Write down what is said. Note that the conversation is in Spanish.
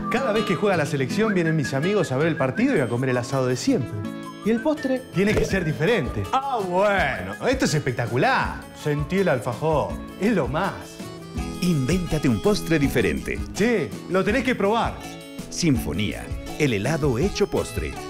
Cada vez que juega la selección vienen mis amigos a ver el partido y a comer el asado de siempre. ¿Y el postre? Tiene que ser diferente. Ah, bueno, esto es espectacular. Sentí el alfajor, es lo más. Invéntate un postre diferente. Che, lo tenés que probar. Sinfonía, el helado hecho postre.